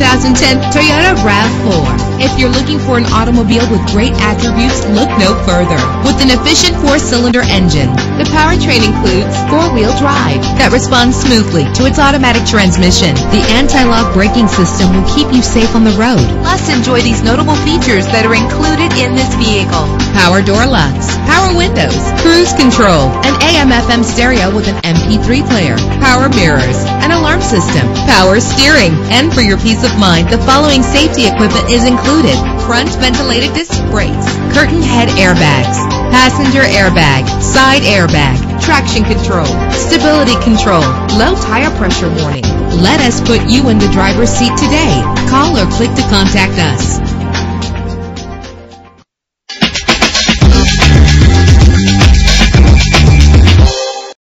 2010 Toyota RAV4. If you're looking for an automobile with great attributes, look no further. With an efficient 4-cylinder engine, the powertrain includes 4-wheel drive that responds smoothly to its automatic transmission. The anti-lock braking system will keep you safe on the road. Plus, enjoy these notable features that are included in this vehicle: power door locks, power windows, cruise control, an AM/FM stereo with an MP3 player, power mirrors, an alarm system, power steering. And for your peace of mind, the following safety equipment is included: front ventilated disc brakes, curtain head airbags, passenger airbag, side airbag, traction control, stability control, low tire pressure warning. Let us put you in the driver's seat today. Call or click to contact us.